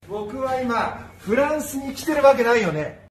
僕は今フランスに来てるわけないよね。